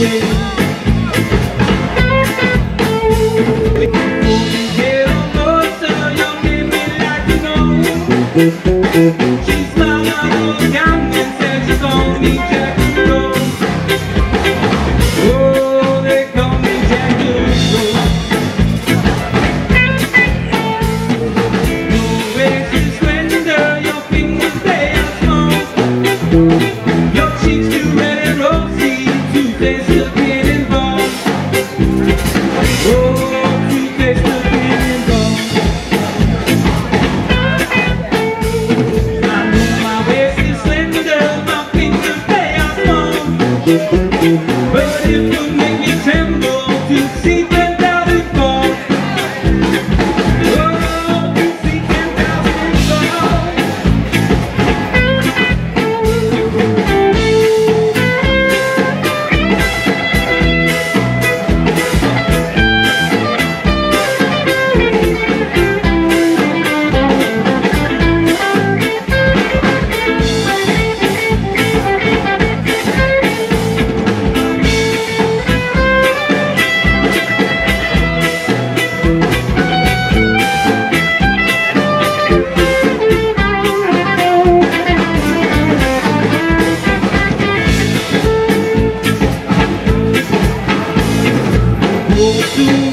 She smiled down and said she called me Jack the Rose. Oh, they call me Jack the Rose. Your waist is slender, your fingers they are small. Your cheeks too red and rosy, two-faced looking and bald. Oh, two-faced looking and bald. But it would make me tremble to see 10,000 fall. Oh, to see 10,000 fall. To